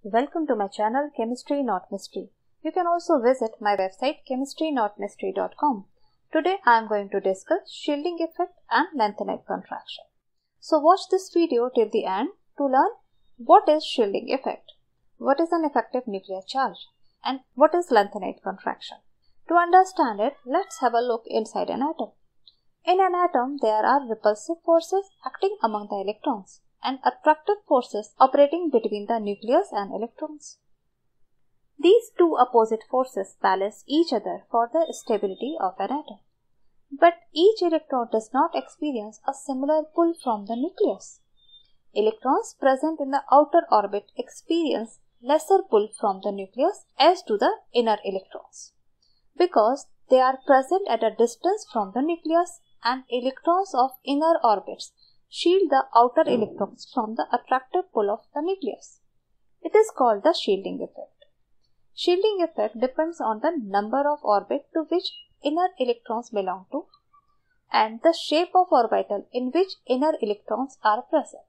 Welcome to my channel Chemistry Not Mystery. You can also visit my website chemistrynotmystery.com. Today I am going to discuss shielding effect and lanthanide contraction. So watch this video till the end to learn what is shielding effect, what is an effective nuclear charge, and what is lanthanide contraction. To understand it, let's have a look inside an atom. In an atom, there are repulsive forces acting among the electrons and attractive forces operating between the nucleus and electrons. These two opposite forces balance each other for the stability of an atom. But each electron does not experience a similar pull from the nucleus. Electrons present in the outer orbit experience lesser pull from the nucleus as do the inner electrons, because they are present at a distance from the nucleus, and electrons of inner orbits shield the outer electrons from the attractive pull of the nucleus. It is called the shielding effect. Shielding effect depends on the number of orbit to which inner electrons belong to and the shape of orbital in which inner electrons are present.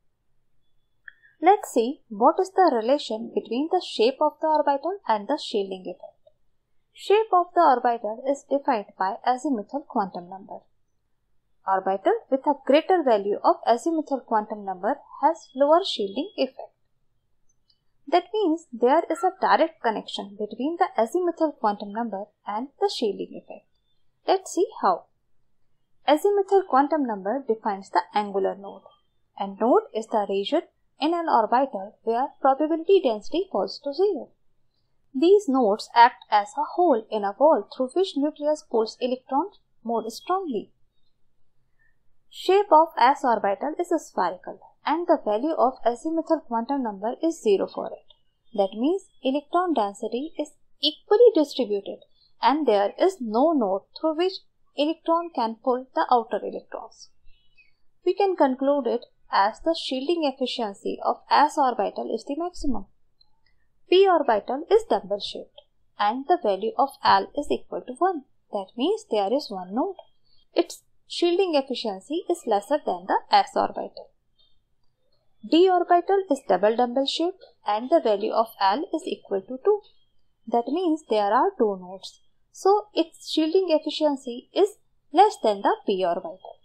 Let's see what is the relation between the shape of the orbital and the shielding effect. Shape of the orbital is defined by azimuthal quantum number. Orbital with a greater value of azimuthal quantum number has lower shielding effect. That means there is a direct connection between the azimuthal quantum number and the shielding effect. Let's see how. Azimuthal quantum number defines the angular node, and node is the region in an orbital where probability density falls to 0. These nodes act as a hole in a wall through which nucleus pulls electrons more strongly. Shape of s orbital is spherical and the value of azimuthal quantum number is 0 for it. That means electron density is equally distributed and there is no node through which electron can pull the outer electrons. We can conclude it as the shielding efficiency of s orbital is the maximum. P orbital is dumbbell shaped and the value of L is equal to 1. That means there is one node. Its shielding efficiency is lesser than the s orbital. D orbital is double dumbbell shaped and the value of L is equal to 2. That means there are two nodes. So its shielding efficiency is less than the p orbital.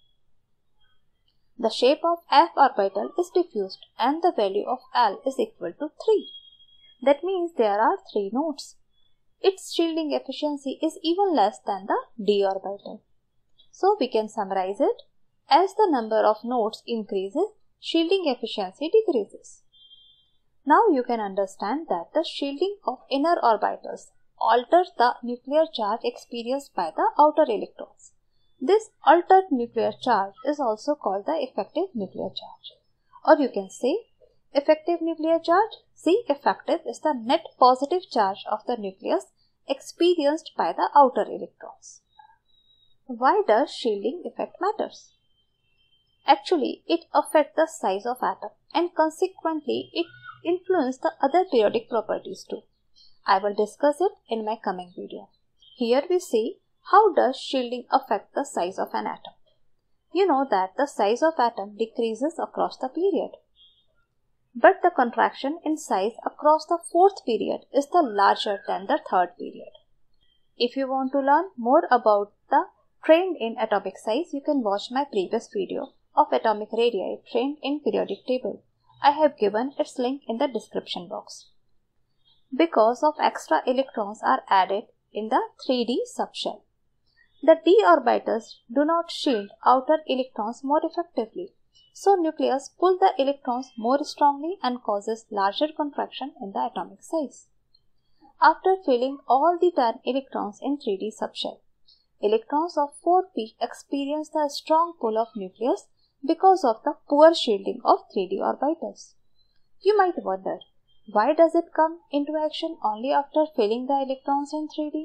The shape of f orbital is diffused and the value of L is equal to 3. That means there are 3 nodes. Its shielding efficiency is even less than the d orbital. So we can summarize it as the number of nodes increases, shielding efficiency decreases. Now you can understand that the shielding of inner orbitals alters the nuclear charge experienced by the outer electrons. This altered nuclear charge is also called the effective nuclear charge. Or you can say effective nuclear charge. C effective is the net positive charge of the nucleus experienced by the outer electrons. Why does shielding effect matters? Actually, it affects the size of atom and consequently it influences the other periodic properties too. I will discuss it in my coming video. Here we see how does shielding affect the size of an atom. You know that the size of atom decreases across the period. But the contraction in size across the fourth period is the larger than the third period. If you want to learn more about the trend in atomic size, you can watch my previous video of atomic radii trend in periodic table. I have given its link in the description box. Because of extra electrons are added in the 3D subshell, the d orbitals do not shield outer electrons more effectively. So nucleus pulls the electrons more strongly and causes larger contraction in the atomic size. After filling all the 10 electrons in 3D subshell, electrons of 4p experience the strong pull of nucleus because of the poor shielding of 3D orbitals. You might wonder, why does it come into action only after filling the electrons in 3D?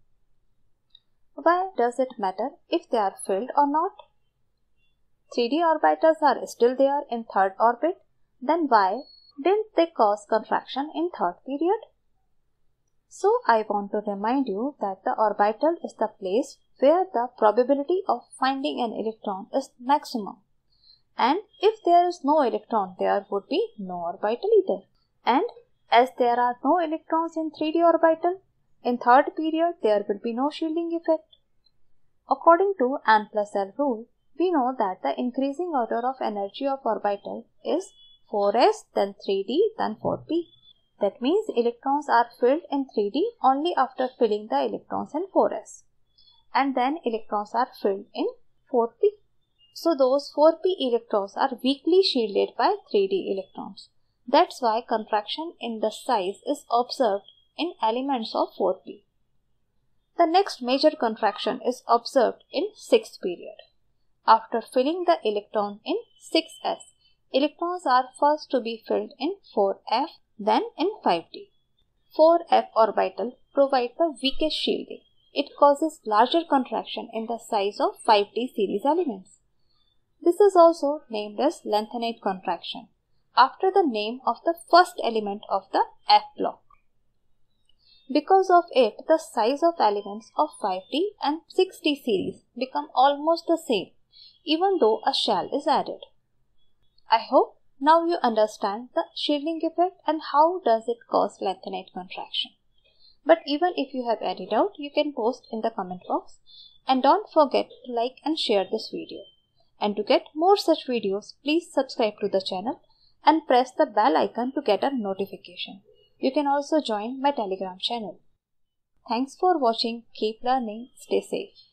Why does it matter if they are filled or not? 3D orbitals are still there in third orbit, then why didn't they cause contraction in third period? So I want to remind you that the orbital is the place where the probability of finding an electron is maximum. And if there is no electron, there would be no orbital either. And As there are no electrons in 3d orbital, in third period there will be no shielding effect. According to N+L rule, we know that the increasing order of energy of orbital is 4s, then 3d, then 4p. That means electrons are filled in 3d only after filling the electrons in 4s. And then electrons are filled in 4p. So those 4p electrons are weakly shielded by 3d electrons. That's why contraction in the size is observed in elements of 4p. The next major contraction is observed in 6th period. After filling the electron in 6s, electrons are first to be filled in 4f, then in 5d. 4f orbital provides the weakest shielding. It causes larger contraction in the size of 5d series elements. This is also named as lanthanide contraction, after the name of the first element of the F block. Because of it, the size of elements of 5d and 6d series become almost the same, even though a shell is added. I hope now you understand the shielding effect and how does it cause lanthanide contraction. But even if you have any doubt, you can post in the comment box. And don't forget to like and share this video. And to get more such videos, please subscribe to the channel and press the bell icon to get a notification. You can also join my Telegram channel. Thanks for watching. Keep learning. Stay safe.